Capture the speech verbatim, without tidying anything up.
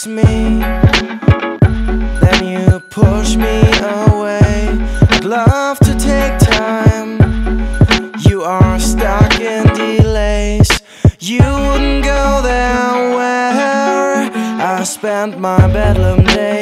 kiss me, then you push me away. I'd love to take time, you are stuck in delays. You wouldn't go there where I spent my bedlam days.